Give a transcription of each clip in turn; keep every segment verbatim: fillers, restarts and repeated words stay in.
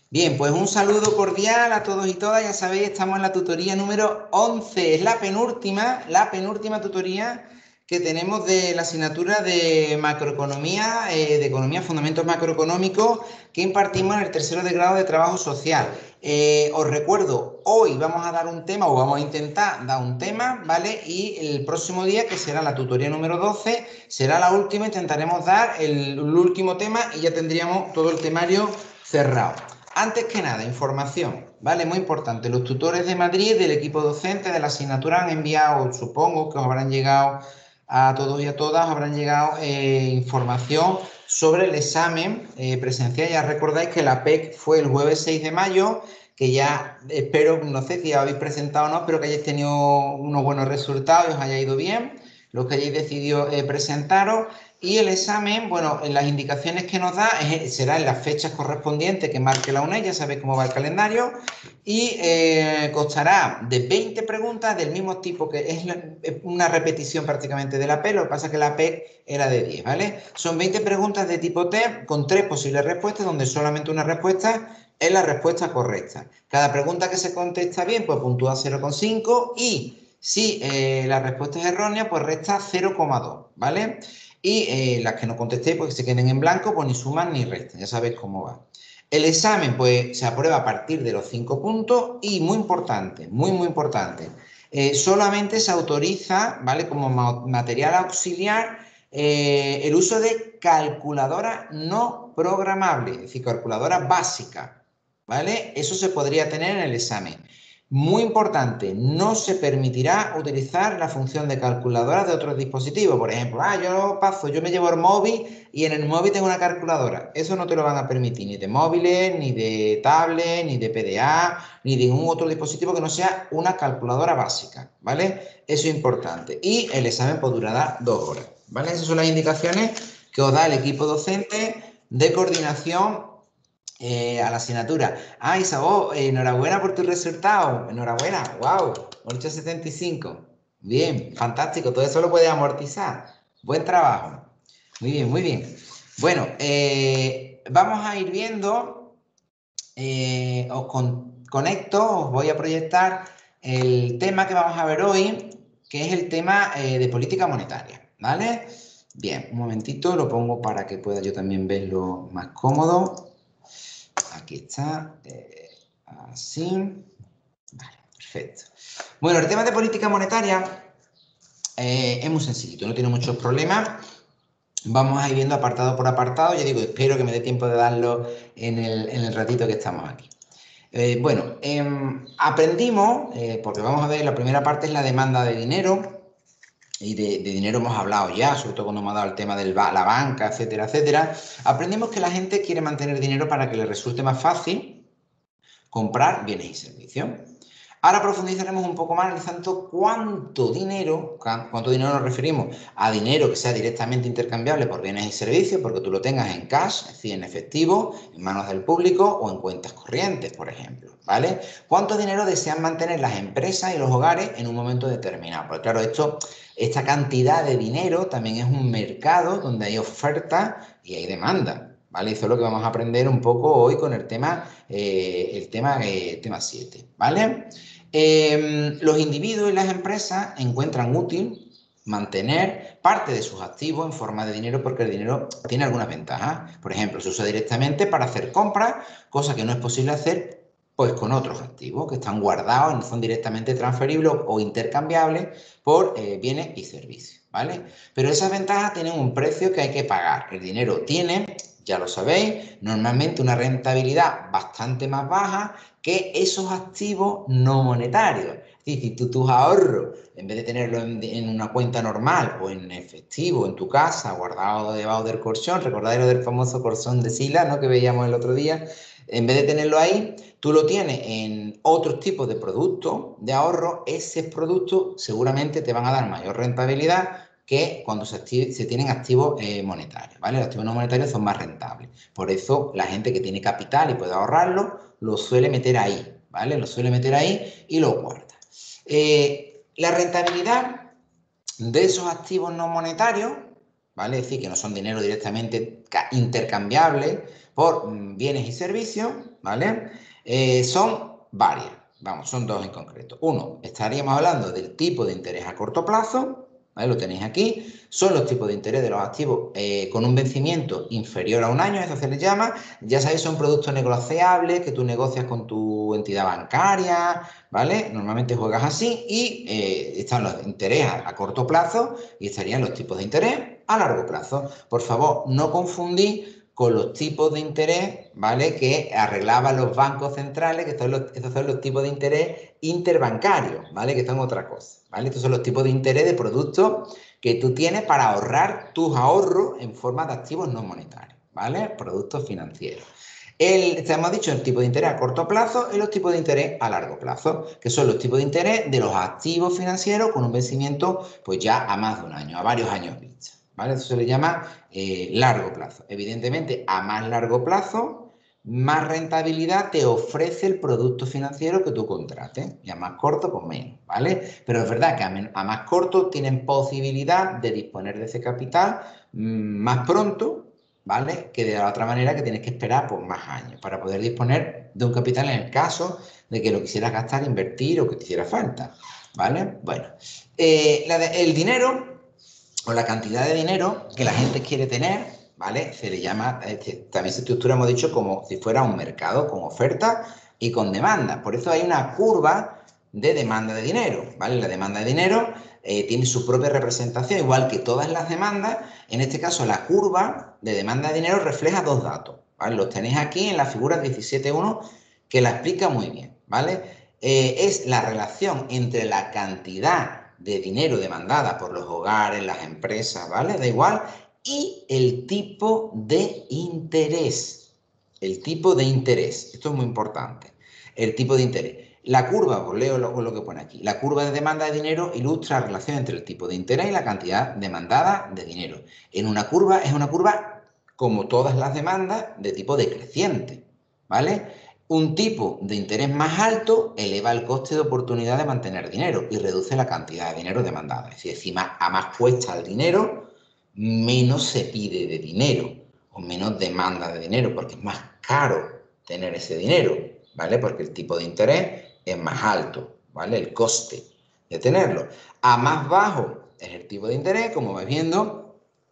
Bien, pues un saludo cordial a todos y todas. Ya sabéis, estamos en la tutoría número once. Es la penúltima, la penúltima tutoría que tenemos de la asignatura de macroeconomía, eh, de economía, fundamentos macroeconómicos, que impartimos en el tercero de grado de trabajo social. Eh, os recuerdo, hoy vamos a dar un tema, o vamos a intentar dar un tema, ¿vale? Y el próximo día, que será la tutoría número doce, será la última. Intentaremos dar el, el último tema y ya tendríamos todo el temario cerrado. Antes que nada, información, ¿vale? Muy importante. Los tutores de Madrid del equipo docente de la asignatura han enviado, supongo que os habrán llegado a todos y a todas, os habrán llegado eh, información sobre el examen eh, presencial. Ya recordáis que la P E C fue el jueves seis de mayo, que ya espero, no sé si habéis presentado o no, espero que hayáis tenido unos buenos resultados y os haya ido bien, los que hayáis decidido eh, presentaros. Y el examen, bueno, en las indicaciones que nos da es, será en las fechas correspondientes que marque la UNED, ya sabéis cómo va el calendario, y eh, constará de veinte preguntas del mismo tipo, que es, la, es una repetición prácticamente de la P E C, lo que pasa es que la P E C era de diez, ¿vale? Son veinte preguntas de tipo T con tres posibles respuestas, donde solamente una respuesta es la respuesta correcta. Cada pregunta que se contesta bien, pues puntúa cero coma cinco y si eh, la respuesta es errónea, pues resta cero coma dos, ¿vale? Y eh, las que no contestéis, pues que se queden en blanco, pues ni suman ni restan, ya sabéis cómo va. El examen, pues se aprueba a partir de los cinco puntos y muy importante, muy, muy importante, eh, solamente se autoriza, ¿vale? Como ma material auxiliar eh, el uso de calculadora no programable, es decir, calculadora básica, ¿vale? Eso se podría tener en el examen. Muy importante, no se permitirá utilizar la función de calculadora de otros dispositivos. Por ejemplo, ah, yo paso, yo me llevo el móvil y en el móvil tengo una calculadora. Eso no te lo van a permitir, ni de móviles, ni de tablets, ni de P D A, ni de ningún otro dispositivo que no sea una calculadora básica, ¿vale? Eso es importante. Y el examen pues durará dos horas, ¿vale? Esas son las indicaciones que os da el equipo docente de coordinación Eh, a la asignatura. Ah, Isabel, eh, enhorabuena por tu resultado. Enhorabuena, wow, ocho setenta y cinco. Bien, fantástico. Todo eso lo puedes amortizar. Buen trabajo. Muy bien, muy bien. Bueno, eh, vamos a ir viendo. Eh, os con, conecto, os voy a proyectar el tema que vamos a ver hoy, que es el tema eh, de política monetaria. ¿Vale? Bien, un momentito, lo pongo para que pueda yo también verlo más cómodo. Aquí está, eh, así, vale, perfecto. Bueno, el tema de política monetaria eh, es muy sencillito, no tiene muchos problemas. Vamos a ir viendo apartado por apartado. Yo digo, espero que me dé tiempo de darlo en el, en el ratito que estamos aquí. Eh, bueno, eh, aprendimos, eh, porque vamos a ver, la primera parte es la demanda de dinero. Y de, de dinero hemos hablado ya, sobre todo cuando hemos dado el tema de la banca, etcétera, etcétera. Aprendimos que la gente quiere mantener dinero para que le resulte más fácil comprar bienes y servicios. Ahora profundizaremos un poco más analizando cuánto dinero, cuánto dinero nos referimos a dinero que sea directamente intercambiable por bienes y servicios, porque tú lo tengas en cash, es decir, en efectivo, en manos del público o en cuentas corrientes, por ejemplo, ¿vale? ¿Cuánto dinero desean mantener las empresas y los hogares en un momento determinado? Porque claro, esto, esta cantidad de dinero también es un mercado donde hay oferta y hay demanda. ¿Vale? Eso es lo que vamos a aprender un poco hoy con el tema, eh, el tema, eh, tema siete, ¿vale? Eh, los individuos y las empresas encuentran útil mantener parte de sus activos en forma de dinero porque el dinero tiene algunas ventajas. Por ejemplo, se usa directamente para hacer compras, cosa que no es posible hacer pues con otros activos que están guardados y no son directamente transferibles o intercambiables por eh, bienes y servicios, ¿vale? Pero esas ventajas tienen un precio que hay que pagar. El dinero tiene, ya lo sabéis, normalmente una rentabilidad bastante más baja que esos activos no monetarios. Es decir, tú tus ahorros, en vez de tenerlo en, en una cuenta normal o en efectivo en tu casa, guardado debajo del colchón, recordáis lo del famoso colchón de Sila, ¿no?, que veíamos el otro día, en vez de tenerlo ahí, tú lo tienes en otros tipos de productos de ahorro. Esos productos seguramente te van a dar mayor rentabilidad que cuando se, se tienen activos eh, monetarios, ¿vale? Los activos no monetarios son más rentables. Por eso la gente que tiene capital y puede ahorrarlo, lo suele meter ahí, ¿vale? Lo suele meter ahí y lo guarda. Eh, la rentabilidad de esos activos no monetarios, ¿vale? Es decir, que no son dinero directamente intercambiable, por bienes y servicios, ¿vale? Eh, son varias, vamos, son dos en concreto. Uno, estaríamos hablando del tipo de interés a corto plazo, ¿vale? Lo tenéis aquí, son los tipos de interés de los activos eh, con un vencimiento inferior a un año, eso se les llama. Ya sabéis, son productos negociables que tú negocias con tu entidad bancaria, ¿vale? Normalmente juegas así y eh, están los intereses a, a corto plazo y estarían los tipos de interés a largo plazo. Por favor, no confundís con los tipos de interés, ¿vale? Que arreglaban los bancos centrales, que son los, estos son los tipos de interés interbancarios, ¿vale? Que son otra cosa, ¿vale? Estos son los tipos de interés de productos que tú tienes para ahorrar tus ahorros en forma de activos no monetarios, ¿vale? Productos financieros. El, te hemos dicho el tipo de interés a corto plazo y los tipos de interés a largo plazo, que son los tipos de interés de los activos financieros con un vencimiento pues ya a más de un año, a varios años vista, ¿vale? Eso se le llama eh, largo plazo. Evidentemente, a más largo plazo, más rentabilidad te ofrece el producto financiero que tú contrates, y a más corto, pues menos, ¿vale? Pero es verdad que a, a más corto tienen posibilidad de disponer de ese capital mmm, más pronto, ¿vale? Que de la otra manera que tienes que esperar por más años para poder disponer de un capital en el caso de que lo quisieras gastar, invertir o que te hiciera falta, ¿vale? Bueno, eh, la de, el dinero o la cantidad de dinero que la gente quiere tener, ¿vale? Se le llama, eh, también se estructura, hemos dicho, como si fuera un mercado con oferta y con demanda. Por eso hay una curva de demanda de dinero, ¿vale? La demanda de dinero eh, tiene su propia representación, igual que todas las demandas. En este caso, la curva de demanda de dinero refleja dos datos, ¿vale? Los tenéis aquí en la figura diecisiete punto uno, que la explica muy bien, ¿vale? Eh, es la relación entre la cantidad de dinero demandada por los hogares, las empresas, ¿vale? Da igual, y el tipo de interés. El tipo de interés, esto es muy importante. El tipo de interés. La curva, os leo lo, lo que pone aquí. La curva de demanda de dinero ilustra la relación entre el tipo de interés y la cantidad demandada de dinero. En una curva, es una curva, como todas las demandas, de tipo decreciente, ¿vale? Un tipo de interés más alto eleva el coste de oportunidad de mantener dinero y reduce la cantidad de dinero demandada. Es decir, a más cuesta el dinero, menos se pide de dinero o menos demanda de dinero, porque es más caro tener ese dinero, ¿vale? Porque el tipo de interés es más alto, ¿vale? El coste de tenerlo. A más bajo es el tipo de interés, como vais viendo,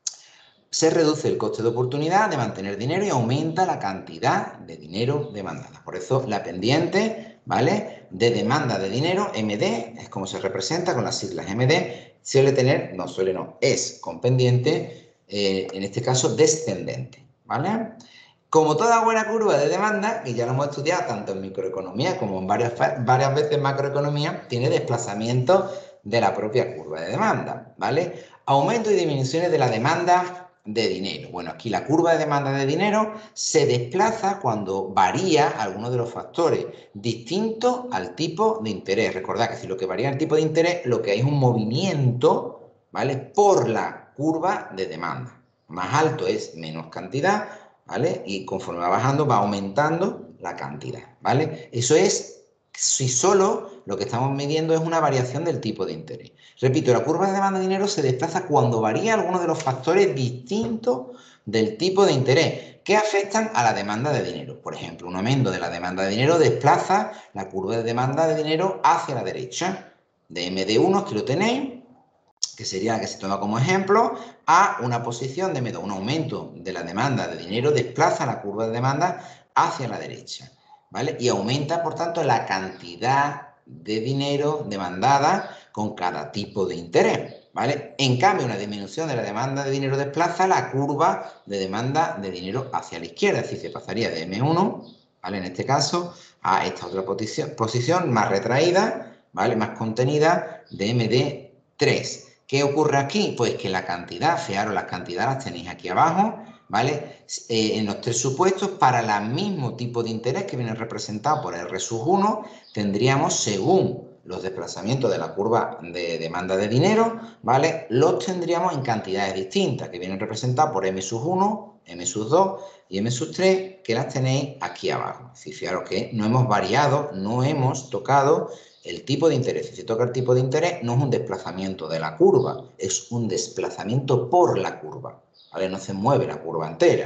se reduce el coste de oportunidad de mantener dinero y aumenta la cantidad de dinero demandada. Por eso la pendiente, ¿vale?, de demanda de dinero, M D, es como se representa con las siglas M D, suele tener, no suele no, es con pendiente, eh, en este caso descendente, ¿vale? Como toda buena curva de demanda, que ya lo hemos estudiado tanto en microeconomía como en varias, varias veces en macroeconomía, tiene desplazamiento de la propia curva de demanda, ¿vale? Aumento y disminuciones de la demanda de dinero. Bueno, aquí la curva de demanda de dinero se desplaza cuando varía alguno de los factores distintos al tipo de interés. Recordad que si lo que varía el tipo de interés, lo que hay es un movimiento, ¿vale?, por la curva de demanda. Más alto es menos cantidad, ¿vale? Y conforme va bajando, va aumentando la cantidad, ¿vale? Eso es si solo lo que estamos midiendo es una variación del tipo de interés. Repito, la curva de demanda de dinero se desplaza cuando varía alguno de los factores distintos del tipo de interés que afectan a la demanda de dinero. Por ejemplo, un aumento de la demanda de dinero desplaza la curva de demanda de dinero hacia la derecha. De M D uno, aquí lo tenéis, que sería la que se toma como ejemplo, a una posición de M dos, un aumento de la demanda de dinero desplaza la curva de demanda hacia la derecha, ¿vale? Y aumenta, por tanto, la cantidad de dinero demandada con cada tipo de interés, ¿vale? En cambio, una disminución de la demanda de dinero desplaza la curva de demanda de dinero hacia la izquierda, es decir, se pasaría de M uno, ¿vale?, en este caso, a esta otra posición, posición más retraída, ¿vale?, más contenida, de M D tres. ¿Qué ocurre aquí? Pues que la cantidad, fijaros, las cantidades las tenéis aquí abajo, ¿vale? Eh, en los tres supuestos, para el mismo tipo de interés que viene representado por R sub uno, tendríamos, según los desplazamientos de la curva de demanda de dinero, ¿vale?, los tendríamos en cantidades distintas, que vienen representadas por M sub uno, M sub dos y M sub tres, que las tenéis aquí abajo. Es decir, fijaros que no hemos variado, no hemos tocado el tipo de interés. Si se toca el tipo de interés, no es un desplazamiento de la curva, es un desplazamiento por la curva, ¿vale? No se mueve la curva entera,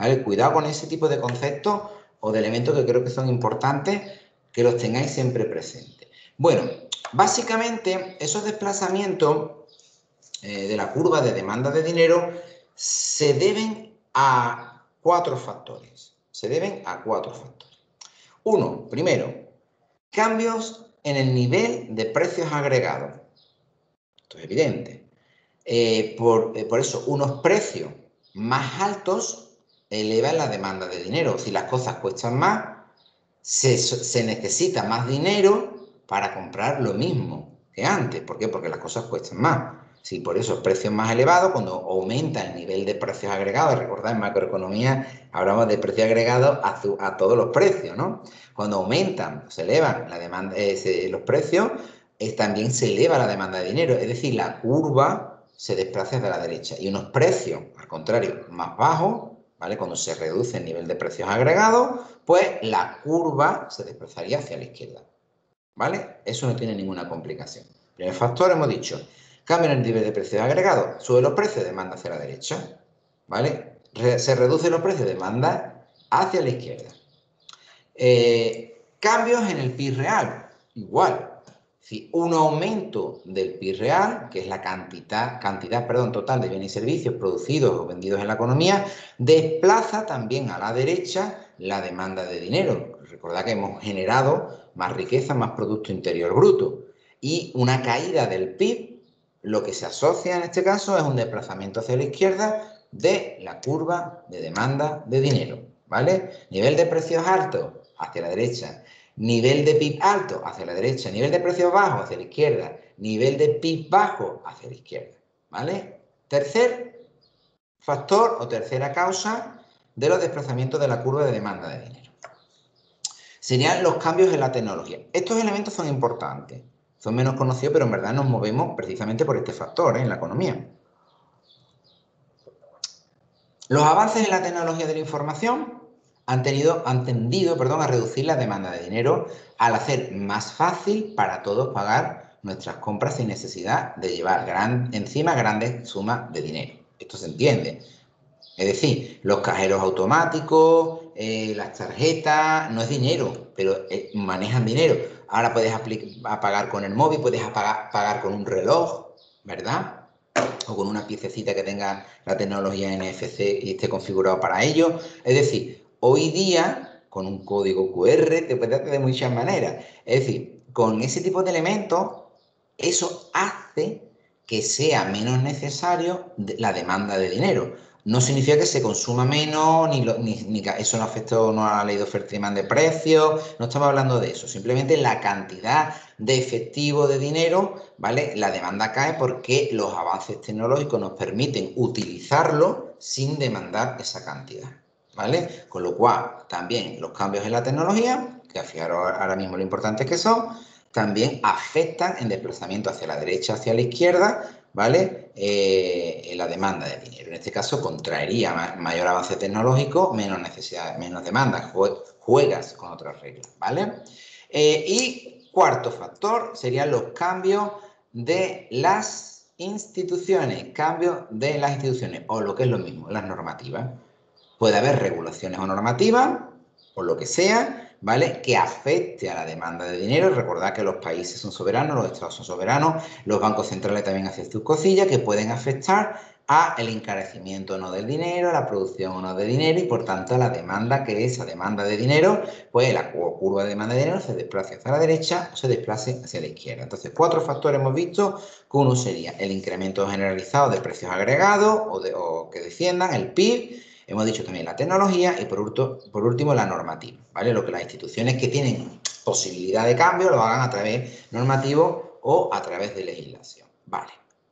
¿vale? Cuidado con ese tipo de conceptos o de elementos que creo que son importantes que los tengáis siempre presentes. Bueno, básicamente esos desplazamientos eh, de la curva de demanda de dinero se deben a cuatro factores. Se deben a cuatro factores. Uno, primero, cambios en el nivel de precios agregados. Esto es evidente. Eh, por, eh, por eso, unos precios más altos elevan la demanda de dinero. Si las cosas cuestan más, se, se necesita más dinero para comprar lo mismo que antes. ¿Por qué? Porque las cosas cuestan más. Si por esos precios más elevados, cuando aumenta el nivel de precios agregados, recordad, en macroeconomía hablamos de precios agregados a, a todos los precios, ¿no? Cuando aumentan, se elevan la demanda, eh, se, los precios, eh, también se eleva la demanda de dinero. Es decir, la curva se desplaza hacia la derecha. Y unos precios, al contrario, más bajos, ¿vale? Cuando se reduce el nivel de precios agregados, pues la curva se desplazaría hacia la izquierda, ¿vale? Eso no tiene ninguna complicación. Primer factor, hemos dicho, cambio en el nivel de precios agregados, sube los precios, demanda hacia la derecha, ¿vale? Re se reducen los precios, demanda hacia la izquierda. Eh, cambios en el P I B real, igual. Si un aumento del P I B real, que es la cantidad, cantidad perdón, total de bienes y servicios producidos o vendidos en la economía, desplaza también a la derecha la demanda de dinero. Recordad que hemos generado más riqueza, más Producto Interior Bruto. Y una caída del P I B, lo que se asocia en este caso es un desplazamiento hacia la izquierda de la curva de demanda de dinero, ¿vale? Nivel de precios altos hacia la derecha. Nivel de P I B alto hacia la derecha, nivel de precios bajos hacia la izquierda, nivel de P I B bajo hacia la izquierda, ¿vale? Tercer factor o tercera causa de los desplazamientos de la curva de demanda de dinero serían los cambios en la tecnología. Estos elementos son importantes, son menos conocidos, pero en verdad nos movemos precisamente por este factor, ¿eh? En la economía. Los avances en la tecnología de la información han, tenido, han tendido perdón, a reducir la demanda de dinero al hacer más fácil para todos pagar nuestras compras sin necesidad de llevar gran, encima grandes sumas de dinero. Esto se entiende. Es decir, los cajeros automáticos, eh, las tarjetas, no es dinero, pero eh, manejan dinero. Ahora puedes pagar con el móvil, puedes pagar, pagar con un reloj, ¿verdad? O con una piececita que tenga la tecnología N F C y esté configurado para ello. Es decir, hoy día, con un código Q R, te puedes hacer de muchas maneras. Es decir, con ese tipo de elementos, eso hace que sea menos necesario la demanda de dinero. No significa que se consuma menos, ni, lo, ni, ni eso no afecta no a la ley de oferta y demanda de precios, no estamos hablando de eso, simplemente la cantidad de efectivo de dinero, ¿vale? La demanda cae porque los avances tecnológicos nos permiten utilizarlo sin demandar esa cantidad, ¿vale? Con lo cual, también los cambios en la tecnología, que fijaros ahora mismo lo importantes que son, también afectan en desplazamiento hacia la derecha, hacia la izquierda, ¿vale? Eh, en la demanda de dinero. En este caso, contraería ma mayor avance tecnológico, menos necesidad, menos demanda, juegas con otras reglas, ¿vale? Eh, y cuarto factor serían los cambios de las instituciones, cambios de las instituciones, o lo que es lo mismo, las normativas. Puede haber regulaciones o normativas, o lo que sea, ¿vale? Que afecte a la demanda de dinero. Recordad que los países son soberanos, los estados son soberanos, los bancos centrales también hacen sus cosillas que pueden afectar a el encarecimiento o no del dinero, a la producción o no de dinero y por tanto a la demanda, que esa demanda de dinero, pues la curva de demanda de dinero se desplace hacia la derecha o se desplace hacia la izquierda. Entonces, cuatro factores hemos visto, que uno sería el incremento generalizado de precios agregados o, de, o que desciendan, el P I B. Hemos dicho también la tecnología y por, urto, por último la normativa, ¿vale? Lo que las instituciones que tienen posibilidad de cambio lo hagan a través normativo o a través de legislación, ¿vale?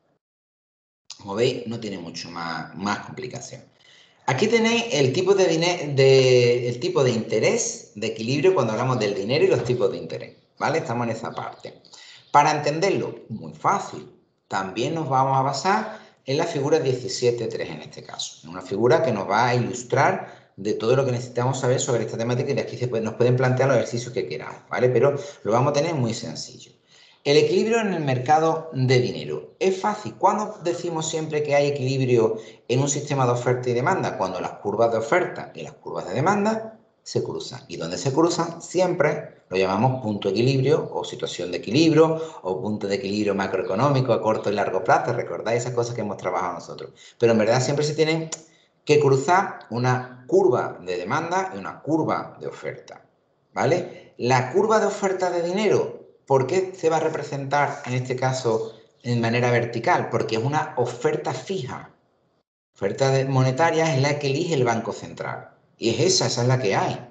Como veis, no tiene mucho más, más complicación. Aquí tenéis el tipo de, de, el tipo de interés, de equilibrio cuando hablamos del dinero y los tipos de interés, ¿vale? Estamos en esa parte. Para entenderlo, muy fácil, también nos vamos a basar en la figura diecisiete punto tres en este caso. Una figura que nos va a ilustrar de todo lo que necesitamos saber sobre esta temática y de aquí se puede, nos pueden plantear los ejercicios que queramos, ¿vale? Pero lo vamos a tener muy sencillo. El equilibrio en el mercado de dinero. Es fácil. ¿Cuándo decimos siempre que hay equilibrio en un sistema de oferta y demanda? Cuando las curvas de oferta y las curvas de demanda se cruzan. Y donde se cruzan siempre lo llamamos punto de equilibrio o situación de equilibrio o punto de equilibrio macroeconómico a corto y largo plazo. ¿Recordáis esas cosas que hemos trabajado nosotros? Pero en verdad siempre se tienen que cruzar una curva de demanda y una curva de oferta. ¿Vale? La curva de oferta de dinero, ¿por qué se va a representar en este caso en manera vertical? Porque es una oferta fija. Oferta monetaria es la que elige el Banco Central. Y es esa, esa es la que hay.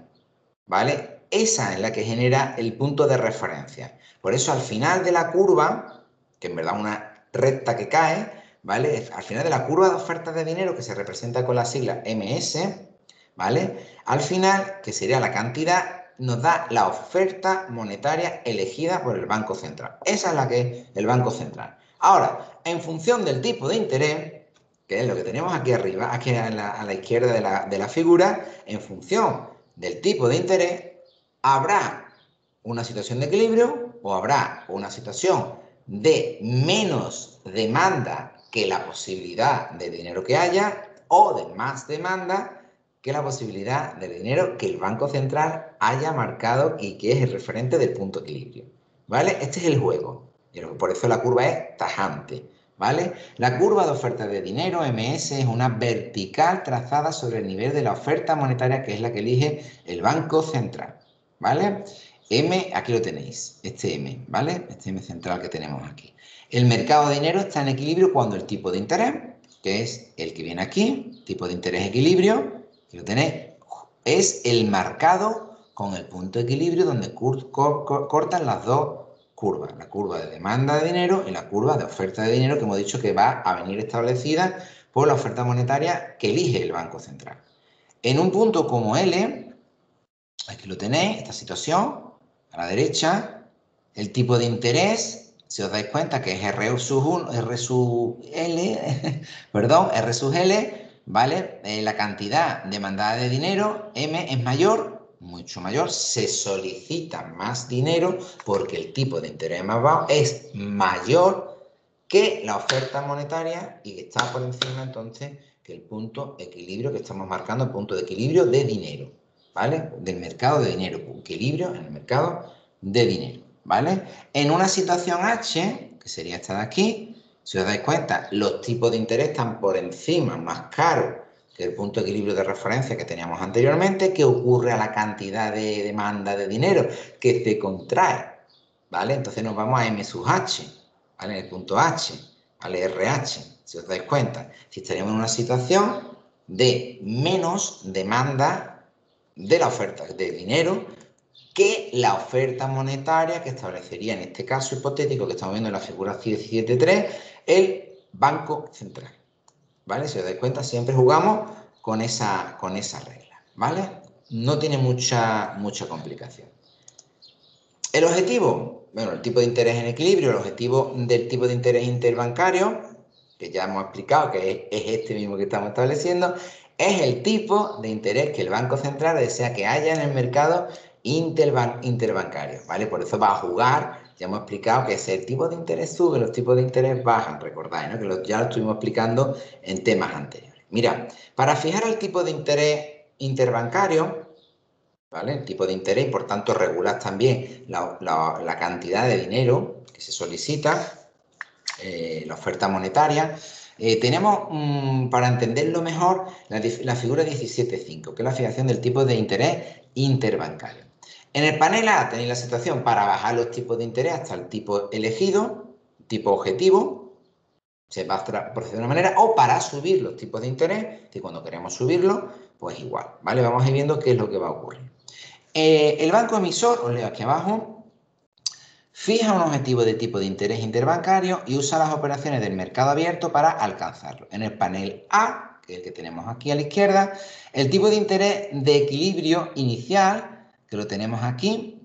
¿Vale? Esa es la que genera el punto de referencia. Por eso al final de la curva, que en verdad es una recta que cae, ¿vale? Al final de la curva de oferta de dinero, que se representa con la sigla eme ese, ¿vale? Al final, que sería la cantidad, nos da la oferta monetaria elegida por el Banco Central. Esa es la que es el Banco Central. Ahora, en función del tipo de interés, que es lo que tenemos aquí arriba, aquí a la, a la izquierda de la, de la figura, en función del tipo de interés, habrá una situación de equilibrio o habrá una situación de menos demanda que la posibilidad de dinero que haya o de más demanda que la posibilidad de dinero que el Banco Central haya marcado y que es el referente del punto de equilibrio. ¿Vale? Este es el juego. Por eso la curva es tajante. ¿Vale? La curva de oferta de dinero, eme ese, es una vertical trazada sobre el nivel de la oferta monetaria que es la que elige el Banco Central. ¿Vale? M, aquí lo tenéis, este M, ¿vale? Este M central que tenemos aquí. El mercado de dinero está en equilibrio cuando el tipo de interés, que es el que viene aquí, tipo de interés equilibrio, que lo tenéis, es el marcado con el punto de equilibrio donde cor cor cor cortan las dos curvas, la curva de demanda de dinero y la curva de oferta de dinero que hemos dicho que va a venir establecida por la oferta monetaria que elige el Banco Central. En un punto como L, aquí lo tenéis, esta situación, a la derecha, el tipo de interés, si os dais cuenta que es R sub uno, R sub L, perdón, R sub L, ¿vale? Eh, la cantidad demandada de dinero, M, es mayor, mucho mayor, se solicita más dinero porque el tipo de interés más bajo es mayor que la oferta monetaria y que está por encima entonces que el punto de equilibrio que estamos marcando, el punto de equilibrio de dinero, ¿vale? Del mercado de dinero, equilibrio en el mercado de dinero, ¿vale? En una situación H, que sería esta de aquí, si os dais cuenta, los tipos de interés están por encima, más caros que el punto de equilibrio de referencia que teníamos anteriormente. ¿Qué ocurre a la cantidad de demanda de dinero? Que se contrae, ¿vale? Entonces nos vamos a M sub H, ¿vale? En el punto H, ¿vale? R H, si os dais cuenta. Si estaríamos en una situación de menos demanda de la oferta de dinero que la oferta monetaria que establecería en este caso hipotético que estamos viendo en la figura diecisiete punto tres el Banco Central. ¿Vale? Si os dais cuenta, siempre jugamos con esa, con esa regla, ¿vale? No tiene mucha, mucha complicación. El objetivo, bueno, el tipo de interés en equilibrio, el objetivo del tipo de interés interbancario, que ya hemos explicado que es, es este mismo que estamos estableciendo, es el tipo de interés que el Banco Central desea que haya en el mercado interban interbancario, ¿vale? Por eso va a jugar, ya hemos explicado que si el tipo de interés sube, los tipos de interés bajan, recordáis, ¿no? Que lo, ya lo estuvimos explicando en temas anteriores. Mira, para fijar el tipo de interés interbancario, ¿vale? El tipo de interés y por tanto regular también la, la, la cantidad de dinero que se solicita, eh, la oferta monetaria. Eh, tenemos, mmm, para entenderlo mejor, la, la figura diecisiete punto cinco, que es la fijación del tipo de interés interbancario. En el panel A tenéis la situación para bajar los tipos de interés hasta el tipo elegido, tipo objetivo, se va a proceder de una manera, o para subir los tipos de interés, que cuando queremos subirlo, pues igual, ¿vale? Vamos a ir viendo qué es lo que va a ocurrir. Eh, el banco emisor, os leo aquí abajo, fija un objetivo de tipo de interés interbancario y usa las operaciones del mercado abierto para alcanzarlo. En el panel A, que es el que tenemos aquí a la izquierda, el tipo de interés de equilibrio inicial, que lo tenemos aquí,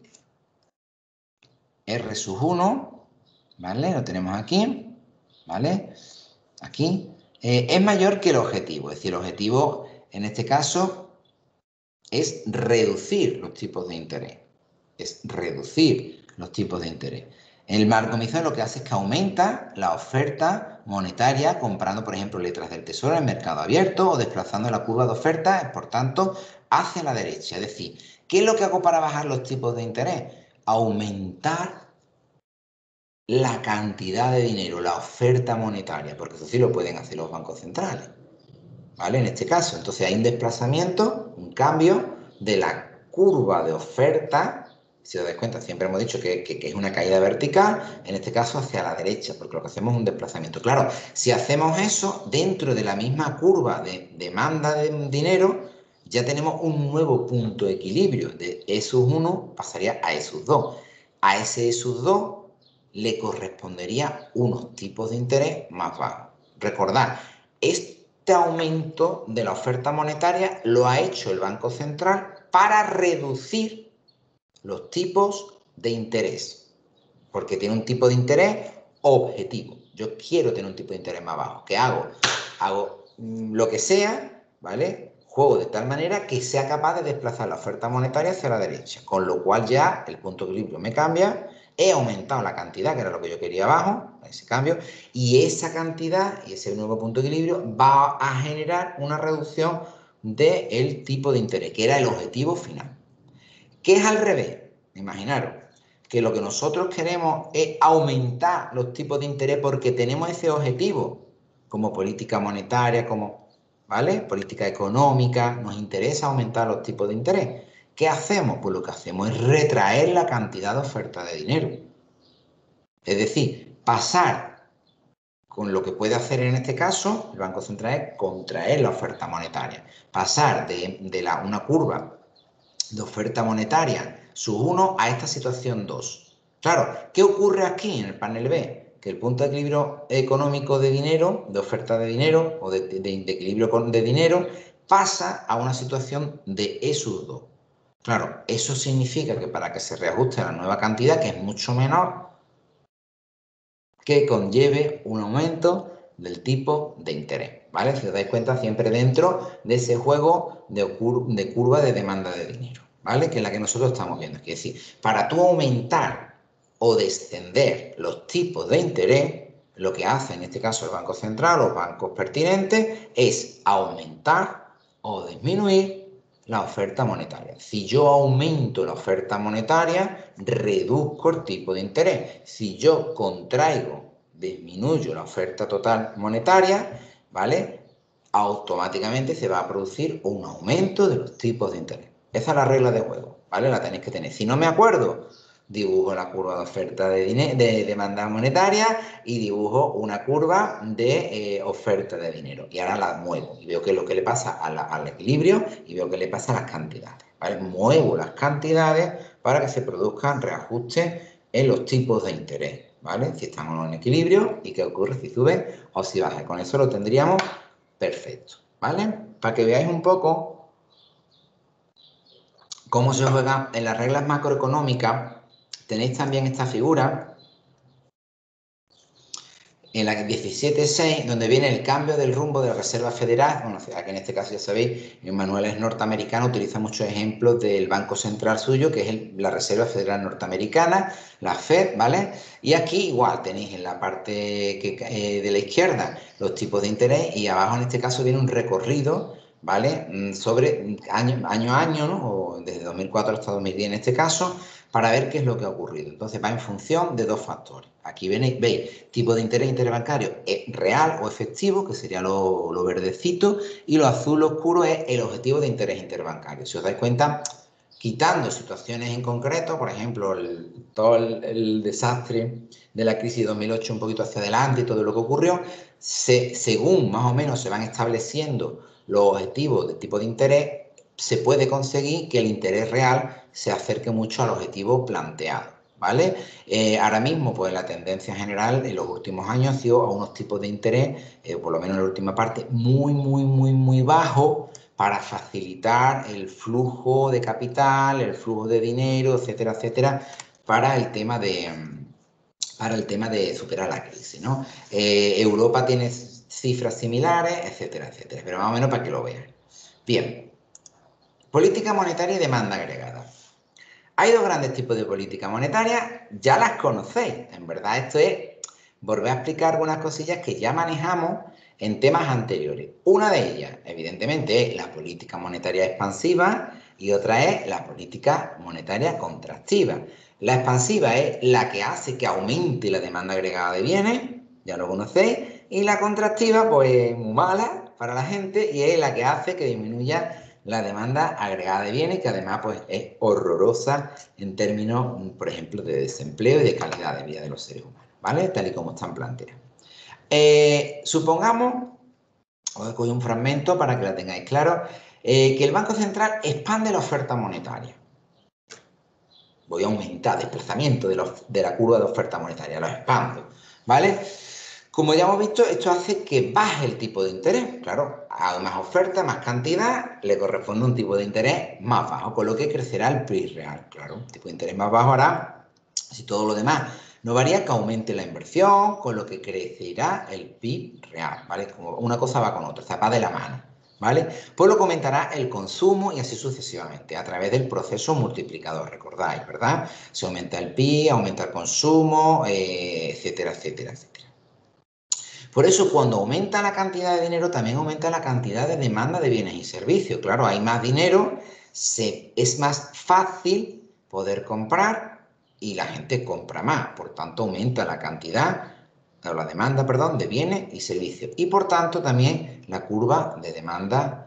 R sub uno, ¿vale? Lo tenemos aquí, ¿vale? Aquí, eh, es mayor que el objetivo, es decir, el objetivo en este caso es reducir los tipos de interés, es reducir los tipos de interés. El macroeconomista lo que hace es que aumenta la oferta monetaria comprando, por ejemplo, letras del tesoro en el mercado abierto o desplazando la curva de oferta, por tanto, hacia la derecha. Es decir, ¿qué es lo que hago para bajar los tipos de interés? Aumentar la cantidad de dinero, la oferta monetaria, porque eso sí lo pueden hacer los bancos centrales, ¿vale? En este caso, entonces hay un desplazamiento, un cambio de la curva de oferta. Si os dais cuenta, siempre hemos dicho que, que, que es una caída vertical, en este caso hacia la derecha, porque lo que hacemos es un desplazamiento. Claro, si hacemos eso dentro de la misma curva de demanda de dinero, ya tenemos un nuevo punto de equilibrio. De E sub uno pasaría a E sub dos. A ese E sub dos le correspondería unos tipos de interés más bajos. Recordad, este aumento de la oferta monetaria lo ha hecho el Banco Central para reducir los tipos de interés, porque tiene un tipo de interés objetivo. Yo quiero tener un tipo de interés más bajo. ¿Qué hago? Hago lo que sea, ¿vale? Juego de tal manera que sea capaz de desplazar la oferta monetaria hacia la derecha, con lo cual ya el punto de equilibrio me cambia, he aumentado la cantidad, que era lo que yo quería abajo, ese cambio, y esa cantidad y ese nuevo punto de equilibrio va a generar una reducción del tipo de interés, que era el objetivo final. ¿Qué es al revés? Imaginaros que lo que nosotros queremos es aumentar los tipos de interés porque tenemos ese objetivo, como política monetaria, como, ¿vale? Política económica, nos interesa aumentar los tipos de interés. ¿Qué hacemos? Pues lo que hacemos es retraer la cantidad de oferta de dinero. Es decir, pasar con lo que puede hacer en este caso el Banco Central es contraer la oferta monetaria. Pasar de, de la, una curva de oferta monetaria sub uno a esta situación dos. Claro, ¿qué ocurre aquí en el panel B? Que el punto de equilibrio económico de dinero, de oferta de dinero o de, de, de equilibrio de dinero, pasa a una situación de E sub dos. Claro, eso significa que para que se reajuste a la nueva cantidad, que es mucho menor, que conlleve un aumento del tipo de interés, ¿vale? Si os dais cuenta, siempre dentro de ese juego de, cur de curva de demanda de dinero, ¿vale? Que es la que nosotros estamos viendo. Es decir, para tú aumentar o descender los tipos de interés, lo que hace en este caso el Banco Central o los bancos pertinentes es aumentar o disminuir la oferta monetaria. Si yo aumento la oferta monetaria, reduzco el tipo de interés. Si yo contraigo, disminuyo la oferta total monetaria, ¿vale? Automáticamente se va a producir un aumento de los tipos de interés. Esa es la regla de juego, ¿vale? La tenéis que tener. Si no me acuerdo, dibujo la curva de oferta de, de demanda monetaria y dibujo una curva de eh, oferta de dinero. Y ahora la muevo y veo qué es lo que le pasa a la, al equilibrio y veo qué le pasa a las cantidades, ¿vale? Muevo las cantidades para que se produzcan reajustes en los tipos de interés, ¿vale? Si estamos en equilibrio y qué ocurre si sube o si baja. Con eso lo tendríamos perfecto, ¿vale? Para que veáis un poco cómo se juega en las reglas macroeconómicas. Tenéis también esta figura en la diecisiete seis, donde viene el cambio del rumbo de la Reserva Federal. Bueno, aquí en este caso ya sabéis, en manuales norteamericanos utiliza muchos ejemplos del Banco Central suyo, que es el, la Reserva Federal Norteamericana, la Fed, ¿vale? Y aquí igual tenéis en la parte que, eh, de la izquierda los tipos de interés y abajo en este caso viene un recorrido, ¿vale? Sobre año, año a año, ¿no? O desde dos mil cuatro hasta dos mil diez en este caso, para ver qué es lo que ha ocurrido. Entonces va en función de dos factores. Aquí veis, veis tipo de interés interbancario es real o efectivo, que sería lo, lo verdecito, y lo azul oscuro es el objetivo de interés interbancario. Si os dais cuenta, quitando situaciones en concreto, por ejemplo, el, todo el, el desastre de la crisis de dos mil ocho un poquito hacia adelante y todo lo que ocurrió, se, según más o menos se van estableciendo los objetivos de tipo de interés, se puede conseguir que el interés real se acerque mucho al objetivo planteado, ¿vale? Eh, ahora mismo, pues la tendencia general en los últimos años ha sido a unos tipos de interés, eh, por lo menos en la última parte, muy, muy, muy, muy bajos para facilitar el flujo de capital, el flujo de dinero, etcétera, etcétera, para el tema de, para el tema de superar la crisis, ¿no? Eh, Europa tiene cifras similares, etcétera, etcétera, pero más o menos para que lo vean. Bien. Política monetaria y demanda agregada. Hay dos grandes tipos de política monetaria, ya las conocéis. En verdad esto es volver a explicar algunas cosillas que ya manejamos en temas anteriores. Una de ellas, evidentemente, es la política monetaria expansiva y otra es la política monetaria contractiva. La expansiva es la que hace que aumente la demanda agregada de bienes, ya lo conocéis, y la contractiva, pues, es muy mala para la gente y es la que hace que disminuya la demanda agregada de bienes, que además pues, es horrorosa en términos, por ejemplo, de desempleo y de calidad de vida de los seres humanos, ¿vale? Tal y como están planteados. Eh, supongamos, os doy un fragmento para que la tengáis claro, eh, que el Banco Central expande la oferta monetaria. Voy a aumentar el desplazamiento de, los, de la curva de oferta monetaria, lo expando, ¿vale? Como ya hemos visto, esto hace que baje el tipo de interés. Claro, a más oferta, más cantidad, le corresponde un tipo de interés más bajo, con lo que crecerá el P I B real. Claro, un tipo de interés más bajo hará, si todo lo demás no varía, que aumente la inversión, con lo que crecerá el P I B real, ¿vale? Como una cosa va con otra, va de la mano, ¿vale? Pues lo comentará el consumo y así sucesivamente, a través del proceso multiplicador, recordáis, ¿verdad? Se aumenta el P I B, aumenta el consumo, eh, etcétera, etcétera, etcétera. Por eso, cuando aumenta la cantidad de dinero, también aumenta la cantidad de demanda de bienes y servicios. Claro, hay más dinero, se, es más fácil poder comprar y la gente compra más. Por tanto, aumenta la cantidad, o la demanda, perdón, de bienes y servicios. Y por tanto, también la curva de demanda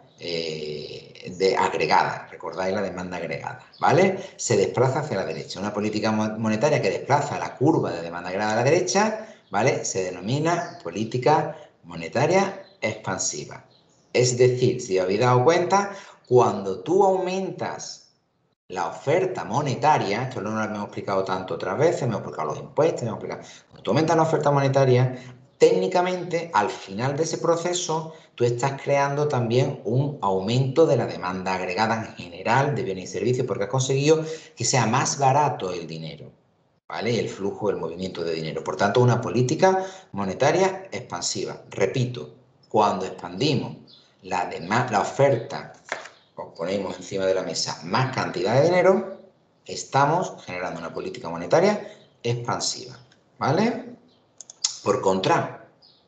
eh, de agregada. Recordáis la demanda agregada, ¿vale? Se desplaza hacia la derecha. Una política monetaria que desplaza la curva de demanda agregada a la derecha, ¿vale? Se denomina política monetaria expansiva. Es decir, si os habéis dado cuenta, cuando tú aumentas la oferta monetaria, esto no lo hemos explicado tanto otras veces, hemos explicado los impuestos, hemos explicado, cuando tú aumentas la oferta monetaria, técnicamente, al final de ese proceso, tú estás creando también un aumento de la demanda agregada en general de bienes y servicios, porque has conseguido que sea más barato el dinero, ¿vale? El flujo, el movimiento de dinero. Por tanto, una política monetaria expansiva. Repito, cuando expandimos la, la oferta, os ponemos encima de la mesa más cantidad de dinero, estamos generando una política monetaria expansiva, ¿vale? Por contra,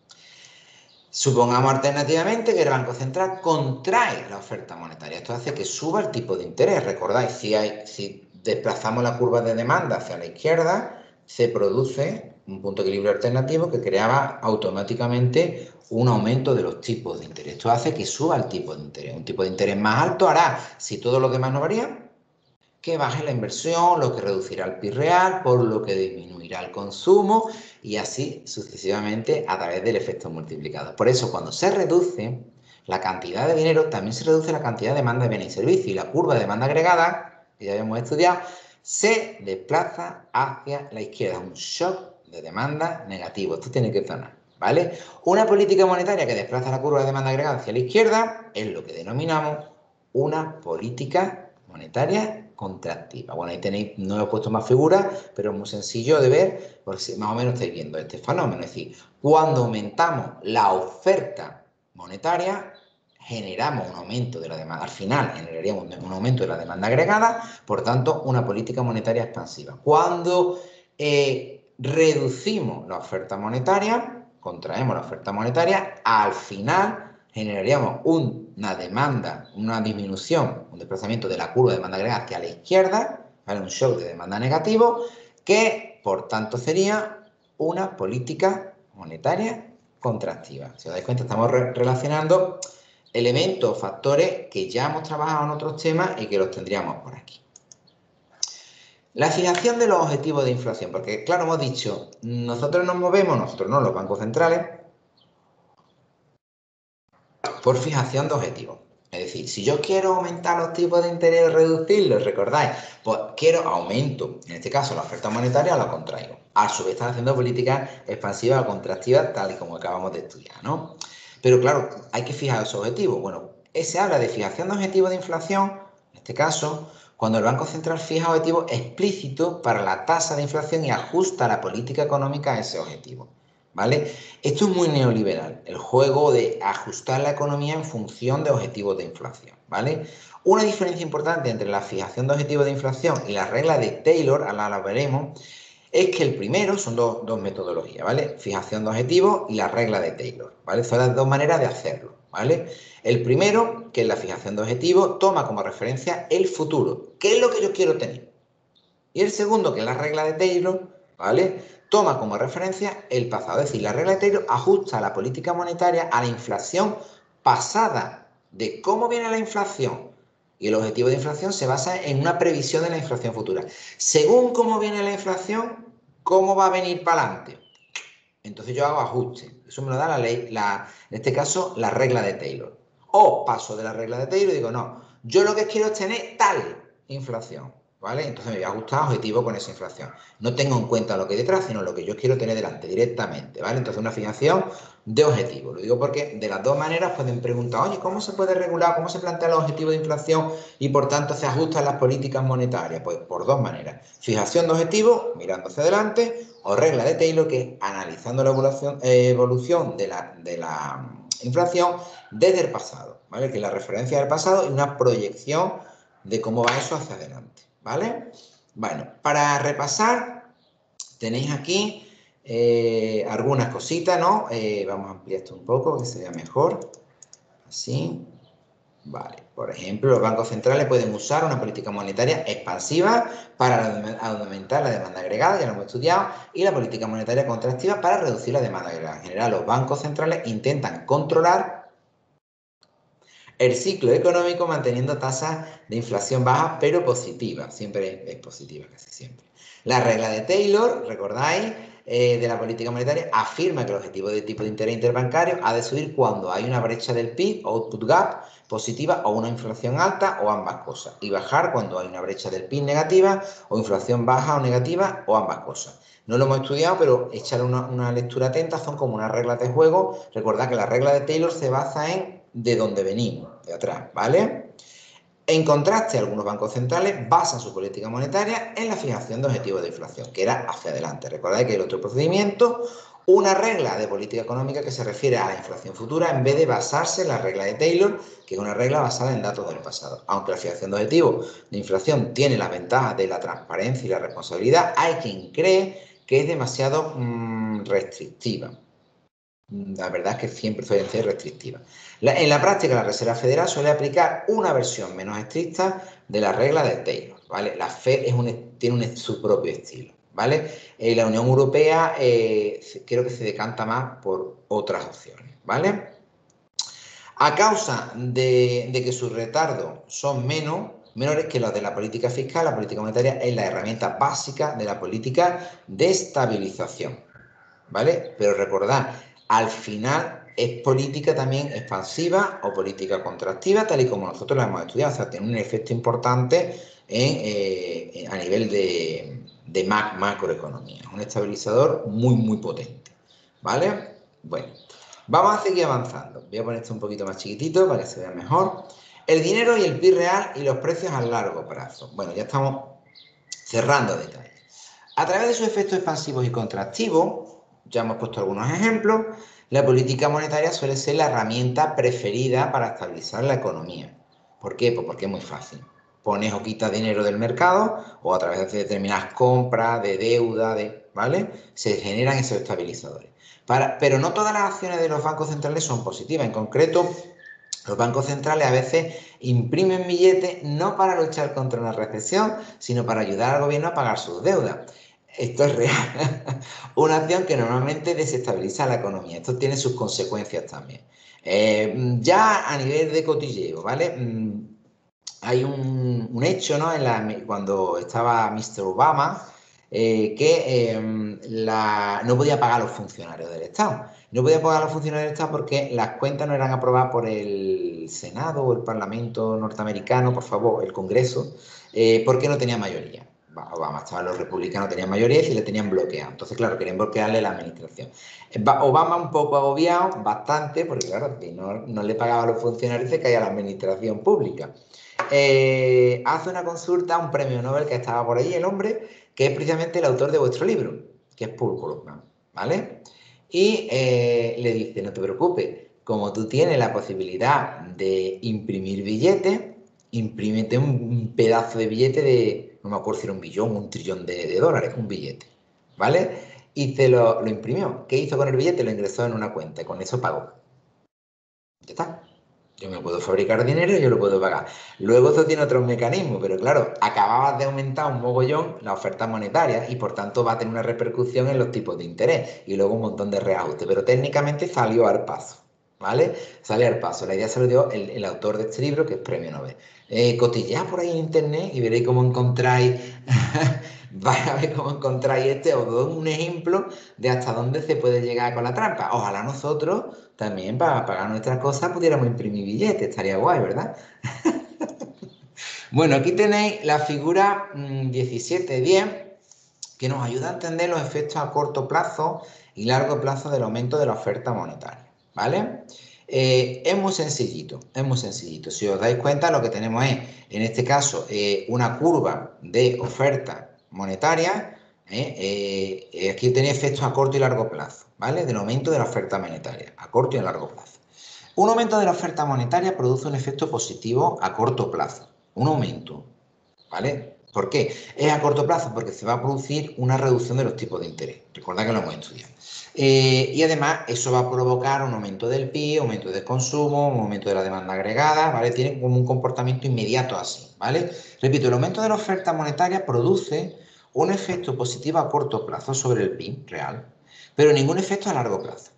supongamos alternativamente que el Banco Central contrae la oferta monetaria. Esto hace que suba el tipo de interés. Recordáis, si, hay, si desplazamos la curva de demanda hacia la izquierda, se produce un punto de equilibrio alternativo que creaba automáticamente un aumento de los tipos de interés. Esto hace que suba el tipo de interés. Un tipo de interés más alto hará, si todos los demás no varían, que baje la inversión, lo que reducirá el P I B real, por lo que disminuirá el consumo y así sucesivamente a través del efecto multiplicador. Por eso, cuando se reduce la cantidad de dinero, también se reduce la cantidad de demanda de bienes y servicios y la curva de demanda agregada, que ya habíamos estudiado, se desplaza hacia la izquierda, un shock de demanda negativo. Esto tiene que sonar, ¿vale? Una política monetaria que desplaza la curva de demanda agregada hacia la izquierda es lo que denominamos una política monetaria contractiva. Bueno, ahí tenéis, no he puesto más figuras, pero es muy sencillo de ver, porque si más o menos estáis viendo este fenómeno. Es decir, cuando aumentamos la oferta monetaria, generamos un aumento de la demanda, al final generaríamos un aumento de la demanda agregada, por tanto, una política monetaria expansiva. Cuando eh, reducimos la oferta monetaria, contraemos la oferta monetaria, al final generaríamos un, una demanda, una disminución, un desplazamiento de la curva de demanda agregada hacia la izquierda, ¿vale? Un shock de demanda negativo, que por tanto sería una política monetaria contractiva. Si os dais cuenta, estamos re relacionando elementos, factores que ya hemos trabajado en otros temas y que los tendríamos por aquí. La fijación de los objetivos de inflación, porque claro, hemos dicho, nosotros nos movemos, nosotros no, los bancos centrales, por fijación de objetivos. Es decir, si yo quiero aumentar los tipos de interés o reducirlos, recordáis, pues quiero aumento, en este caso la oferta monetaria la contraigo. A su vez están haciendo políticas expansivas o contractivas tal y como acabamos de estudiar, ¿no? Pero claro, hay que fijar esos objetivos. Bueno, se habla de fijación de objetivos de inflación, en este caso, cuando el Banco Central fija objetivos explícitos para la tasa de inflación y ajusta la política económica a ese objetivo, ¿vale? Esto es muy neoliberal, el juego de ajustar la economía en función de objetivos de inflación, ¿vale? Una diferencia importante entre la fijación de objetivos de inflación y la regla de Taylor, ahora la veremos, es que el primero son dos, dos metodologías, ¿vale? Fijación de objetivos y la regla de Taylor, ¿vale? Son las dos maneras de hacerlo, ¿vale? El primero, que es la fijación de objetivos, toma como referencia el futuro. ¿Qué es lo que yo quiero tener? Y el segundo, que es la regla de Taylor, ¿vale? Toma como referencia el pasado. Es decir, la regla de Taylor ajusta la política monetaria a la inflación pasada, de cómo viene la inflación. Y el objetivo de inflación se basa en una previsión de la inflación futura. Según cómo viene la inflación, ¿cómo va a venir para adelante? Entonces yo hago ajuste. Eso me lo da la ley, la, en este caso, la regla de Taylor. O paso de la regla de Taylor y digo, no, yo lo que quiero es tener tal inflación, ¿vale? Entonces me voy a ajustar objetivo con esa inflación. No tengo en cuenta lo que hay detrás, sino lo que yo quiero tener delante directamente, ¿vale? Entonces una fijación de objetivo. Lo digo porque de las dos maneras pueden preguntar, oye, ¿cómo se puede regular, cómo se plantea el objetivo de inflación y por tanto se ajustan las políticas monetarias? Pues por dos maneras. Fijación de objetivo, mirando hacia adelante, o regla de Taylor, que es analizando la evolución, eh, evolución de, la, de la inflación desde el pasado, ¿vale? Que es la referencia del pasado y una proyección de cómo va eso hacia adelante, ¿vale? Bueno, para repasar, tenéis aquí eh, algunas cositas, ¿no? Eh, vamos a ampliar esto un poco, que se vea mejor. Así. Vale, por ejemplo, los bancos centrales pueden usar una política monetaria expansiva para aumentar la demanda agregada, ya lo hemos estudiado, y la política monetaria contractiva para reducir la demanda agregada. En general, los bancos centrales intentan controlar el ciclo económico manteniendo tasas de inflación bajas, pero positivas. Siempre es positiva, casi siempre. La regla de Taylor, recordáis, eh, de la política monetaria, afirma que el objetivo de tipo de interés interbancario ha de subir cuando hay una brecha del P I B, output gap, positiva o una inflación alta o ambas cosas. Y bajar cuando hay una brecha del P I B negativa o inflación baja o negativa o ambas cosas. No lo hemos estudiado, pero echar una, una lectura atenta, son como unas reglas de juego. Recordad que la regla de Taylor se basa en de donde venimos, de atrás, ¿vale? En contraste, algunos bancos centrales basan su política monetaria en la fijación de objetivos de inflación, que era hacia adelante. Recordad que hay otro procedimiento, una regla de política económica que se refiere a la inflación futura en vez de basarse en la regla de Taylor, que es una regla basada en datos del pasado. Aunque la fijación de objetivos de inflación tiene las ventajas de la transparencia y la responsabilidad, hay quien cree que es demasiado mmm, restrictiva. La verdad es que siempre suelen ser restrictivas. La, en la práctica, la Reserva Federal suele aplicar una versión menos estricta de la regla de Taylor, ¿vale? La Fed es un, tiene un, su propio estilo, ¿vale? Eh, la Unión Europea eh, creo que se decanta más por otras opciones, ¿vale? A causa de, de que sus retardos son menos, menores que los de la política fiscal, la política monetaria es la herramienta básica de la política de estabilización, ¿vale? Pero recordad, al final es política también expansiva o política contractiva, tal y como nosotros la hemos estudiado. O sea, tiene un efecto importante en, eh, a nivel de, de mac, macroeconomía. Es un estabilizador muy, muy potente, ¿vale? Bueno, vamos a seguir avanzando. Voy a poner esto un poquito más chiquitito para que se vea mejor. El dinero y el P I B real y los precios a largo plazo. Bueno, ya estamos cerrando detalles. A través de sus efectos expansivos y contractivos, ya hemos puesto algunos ejemplos, la política monetaria suele ser la herramienta preferida para estabilizar la economía. ¿Por qué? Pues porque es muy fácil. Pones o quitas dinero del mercado o a través de determinadas compras, de deuda, de, ¿vale? Se generan esos estabilizadores. Para, pero no todas las acciones de los bancos centrales son positivas. En concreto, los bancos centrales a veces imprimen billetes no para luchar contra una recesión, sino para ayudar al gobierno a pagar sus deudas. Esto es real. Una acción que normalmente desestabiliza la economía. Esto tiene sus consecuencias también. Eh, ya a nivel de cotilleo, ¿vale? Hay un, un hecho, ¿no? En la, cuando estaba mister Obama, eh, que eh, la, no podía pagar a los funcionarios del Estado. No podía pagar a los funcionarios del Estado porque las cuentas no eran aprobadas por el Senado o el Parlamento norteamericano, por favor, el Congreso, eh, porque no tenía mayoría. Obama estaban los republicanos, tenían mayoría y le tenían bloqueado. Entonces, claro, querían bloquearle la administración. Obama un poco agobiado, bastante, porque claro, si no, no le pagaba a los funcionarios, se caía la administración pública. Eh, hace una consulta a un premio Nobel que estaba por ahí, el hombre, que es precisamente el autor de vuestro libro, que es Paul Krugman, ¿vale? y eh, le dice, no te preocupes, como tú tienes la posibilidad de imprimir billetes, imprímete un, un pedazo de billete de, no me acuerdo si era un billón, un trillón de, de dólares, un billete, ¿vale? Y se lo, lo imprimió. ¿Qué hizo con el billete? Lo ingresó en una cuenta y con eso pagó. Ya está. Yo me puedo fabricar dinero y yo lo puedo pagar. Luego eso tiene otros mecanismos, pero claro, acababas de aumentar un mogollón la oferta monetaria y por tanto va a tener una repercusión en los tipos de interés y luego un montón de reajustes, pero técnicamente salió al paso, ¿vale? Salió al paso. La idea se lo dio el, el autor de este libro, que es Premio Nobel. Eh, cotillead por ahí en internet y veréis cómo encontráis, vais a ver cómo encontráis este, os doy un ejemplo de hasta dónde se puede llegar con la trampa. Ojalá nosotros también para pagar nuestras cosas pudiéramos imprimir billetes, estaría guay, ¿verdad? Bueno, aquí tenéis la figura mmm, diecisiete diez, que nos ayuda a entender los efectos a corto plazo y largo plazo del aumento de la oferta monetaria, ¿vale? Eh, es muy sencillito, es muy sencillito. Si os dais cuenta, lo que tenemos es, en este caso, eh, una curva de oferta monetaria. ¿eh? Eh, aquí tenéis efectos a corto y largo plazo, ¿vale? Del aumento de la oferta monetaria, a corto y a largo plazo. Un aumento de la oferta monetaria produce un efecto positivo a corto plazo. Un aumento, ¿vale? ¿Por qué? Es a corto plazo porque se va a producir una reducción de los tipos de interés. Recuerda que lo hemos estudiado. Eh, y además eso va a provocar un aumento del P I B, aumento del consumo, un aumento de la demanda agregada, ¿vale? Tiene como un comportamiento inmediato así, ¿vale? Repito, el aumento de la oferta monetaria produce un efecto positivo a corto plazo sobre el P I B real, pero ningún efecto a largo plazo.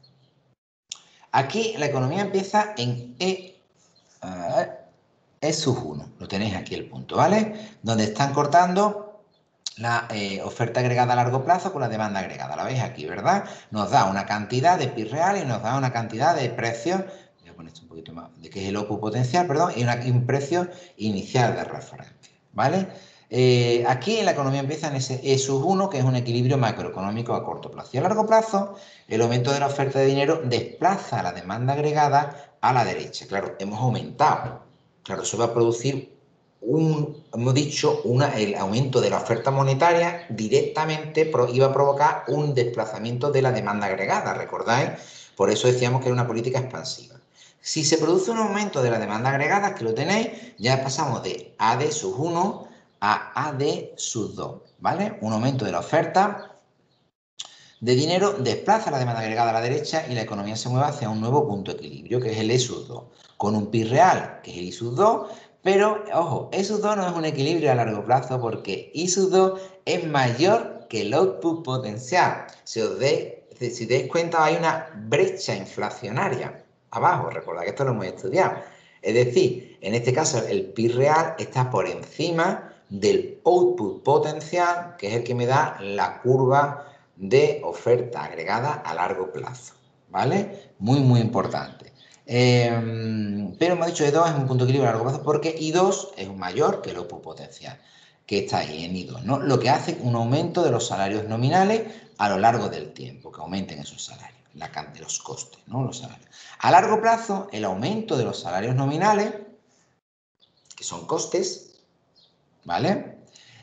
Aquí la economía empieza en E, uh, E sub uno, lo tenéis aquí el punto, ¿vale? Donde están cortando la eh, oferta agregada a largo plazo con la demanda agregada, la veis aquí, ¿verdad? Nos da una cantidad de P I B real y nos da una cantidad de precios, voy a poner esto un poquito más, de que es el O P U potencial, perdón, y, una, y un precio inicial de referencia, ¿vale? Eh, aquí la economía empieza en ese E sub uno, que es un equilibrio macroeconómico a corto plazo. Y a largo plazo, el aumento de la oferta de dinero desplaza la demanda agregada a la derecha. Claro, hemos aumentado. Claro, eso va a producir un, hemos dicho, una, el aumento de la oferta monetaria directamente pro, iba a provocar un desplazamiento de la demanda agregada, ¿recordáis? Por eso decíamos que era una política expansiva. Si se produce un aumento de la demanda agregada, que lo tenéis, ya pasamos de A D sub uno a A D sub dos, ¿vale? Un aumento de la oferta de dinero desplaza la demanda agregada a la derecha y la economía se mueve hacia un nuevo punto de equilibrio, que es el E sub dos, con un P I B real, que es el I sub dos, pero, ojo, E sub dos no es un equilibrio a largo plazo porque I sub dos es mayor que el output potencial. Si os deis, si dais cuenta, hay una brecha inflacionaria abajo, recordad que esto lo hemos estudiado. Es decir, en este caso el P I B real está por encima del output potencial, que es el que me da la curva de oferta agregada a largo plazo, ¿vale? Muy, muy importante. Eh, pero hemos dicho que I dos es un punto de equilibrio a largo plazo porque I dos es mayor que el output potencial, que está ahí en I dos, ¿no? Lo que hace un aumento de los salarios nominales a lo largo del tiempo, que aumenten esos salarios, la, de los costes, ¿no? Los salarios. A largo plazo, el aumento de los salarios nominales, que son costes, ¿vale?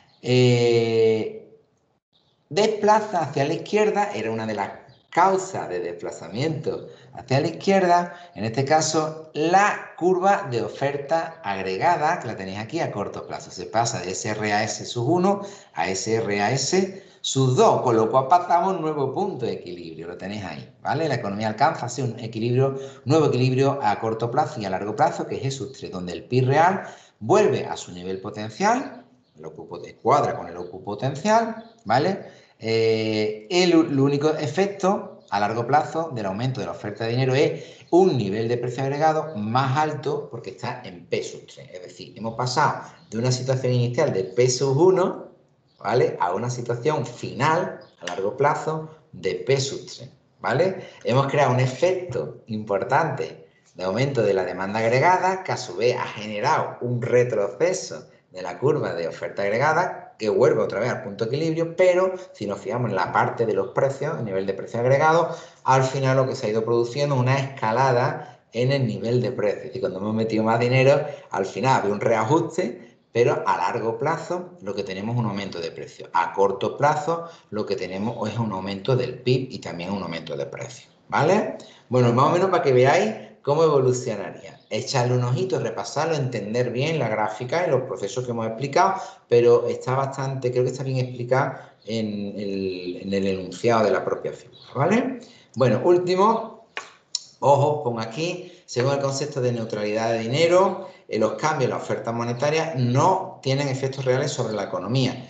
Eh, desplaza hacia la izquierda, era una de las causas de desplazamiento hacia la izquierda, en este caso la curva de oferta agregada, que la tenéis aquí a corto plazo, se pasa de S R A S sub uno a S R A S sub dos, con lo cual pasamos a un nuevo punto de equilibrio, lo tenéis ahí, ¿vale? La economía alcanza así un equilibrio, nuevo equilibrio a corto plazo y a largo plazo, que es E sub tres, donde el P I B real vuelve a su nivel potencial, el cuadra con el O P U potencial, ¿vale? Eh, el, el único efecto a largo plazo del aumento de la oferta de dinero es un nivel de precio agregado más alto porque está en P sub tres. Es decir, hemos pasado de una situación inicial de P sub uno, ¿vale?, a una situación final a largo plazo de P sub tres, ¿vale? Hemos creado un efecto importante de aumento de la demanda agregada que a su vez ha generado un retroceso de la curva de oferta agregada que vuelve otra vez al punto de equilibrio, pero si nos fijamos en la parte de los precios, el nivel de precio agregado, al final lo que se ha ido produciendo es una escalada en el nivel de precios. Y cuando hemos metido más dinero, al final había un reajuste, pero a largo plazo lo que tenemos es un aumento de precio. A corto plazo lo que tenemos es un aumento del P I B y también un aumento de precios, ¿vale? Bueno, más o menos para que veáis cómo evolucionaría. Echarle un ojito, repasarlo, entender bien la gráfica y los procesos que hemos explicado, pero está bastante, creo que está bien explicado en el, en el enunciado de la propia figura, ¿vale? Bueno, último, ojo, pongo aquí, según el concepto de neutralidad de dinero, eh, los cambios en la oferta monetaria no tienen efectos reales sobre la economía.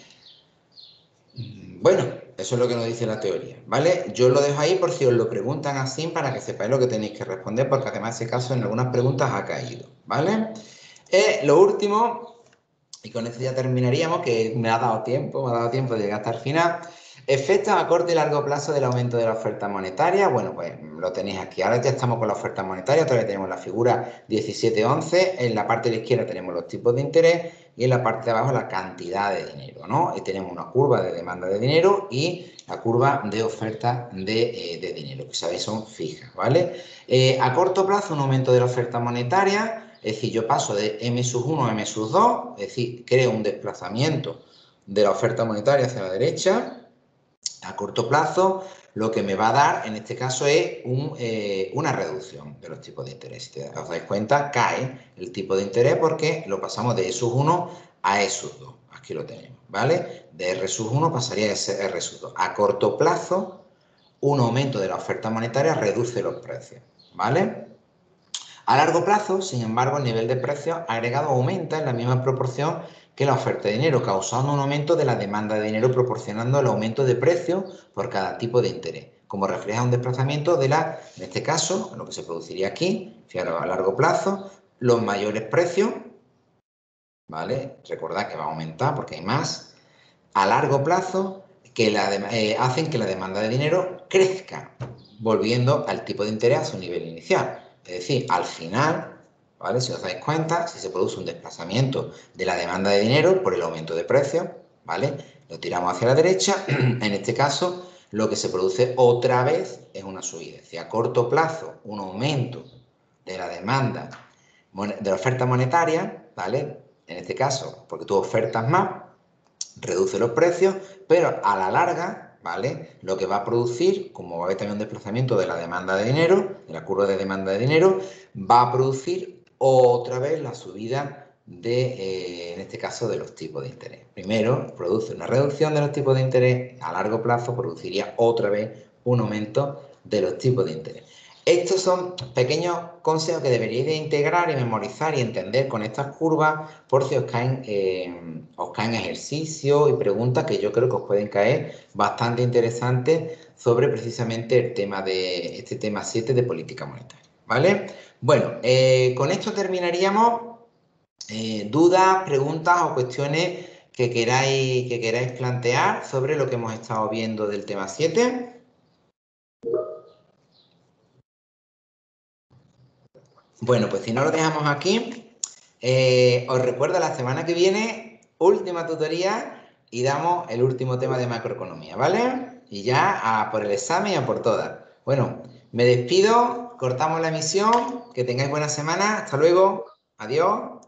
Bueno, eso es lo que nos dice la teoría, ¿vale? Yo lo dejo ahí por si os lo preguntan así para que sepáis lo que tenéis que responder, porque además ese caso en algunas preguntas ha caído, ¿vale? Eh, lo último, y con esto ya terminaríamos, que me ha dado tiempo, me ha dado tiempo de llegar hasta el final. Efectos a corto y largo plazo del aumento de la oferta monetaria. Bueno, pues lo tenéis aquí. Ahora ya estamos con la oferta monetaria. Todavía tenemos la figura diecisiete once. En la parte de la izquierda tenemos los tipos de interés y en la parte de abajo la cantidad de dinero, ¿no? Y tenemos una curva de demanda de dinero y la curva de oferta de, eh, de dinero, que sabéis son fijas, ¿vale? Eh, a corto plazo, un aumento de la oferta monetaria. Es decir, yo paso de M sub uno a M sub dos, es decir, creo un desplazamiento de la oferta monetaria hacia la derecha. A corto plazo, lo que me va a dar, en este caso, es un, eh, una reducción de los tipos de interés. Si os dais cuenta, cae el tipo de interés porque lo pasamos de E sub uno a E sub dos. Aquí lo tenemos, ¿vale? De R sub uno pasaría a R sub dos. A corto plazo, un aumento de la oferta monetaria reduce los precios, ¿vale? A largo plazo, sin embargo, el nivel de precios agregado aumenta en la misma proporción que la oferta de dinero, causando un aumento de la demanda de dinero proporcionando el aumento de precios por cada tipo de interés, como refleja un desplazamiento de la, en este caso, lo que se produciría aquí, fijaros, a largo plazo, los mayores precios, ¿vale? Recordad que va a aumentar porque hay más, a largo plazo, que la, eh, hacen que la demanda de dinero crezca, volviendo al tipo de interés a su nivel inicial. Es decir, al final, ¿vale? Si os dais cuenta, si se produce un desplazamiento de la demanda de dinero por el aumento de precios, ¿vale? Lo tiramos hacia la derecha, en este caso, lo que se produce otra vez es una subida. Es decir, a corto plazo, un aumento de la demanda, de la oferta monetaria, ¿vale? En este caso, porque tú ofertas más, reduce los precios, pero a la larga, ¿vale? Lo que va a producir, como va a haber también un desplazamiento de la demanda de dinero, de la curva de demanda de dinero, va a producir otra vez la subida de, eh, en este caso, de los tipos de interés. Primero, produce una reducción de los tipos de interés, a largo plazo produciría otra vez un aumento de los tipos de interés. Estos son pequeños consejos que deberíais de integrar y memorizar y entender con estas curvas por si os caen, eh, os caen ejercicios y preguntas que yo creo que os pueden caer bastante interesantes sobre precisamente el tema de este tema siete de política monetaria, ¿vale? Bueno, eh, con esto terminaríamos. Eh, dudas, preguntas o cuestiones que queráis, que queráis plantear sobre lo que hemos estado viendo del tema siete. Bueno, pues si no lo dejamos aquí, eh, os recuerdo la semana que viene, última tutoría y damos el último tema de macroeconomía, ¿vale? Y ya a por el examen y a por todas. Bueno, me despido, cortamos la emisión, que tengáis buena semana, hasta luego, adiós.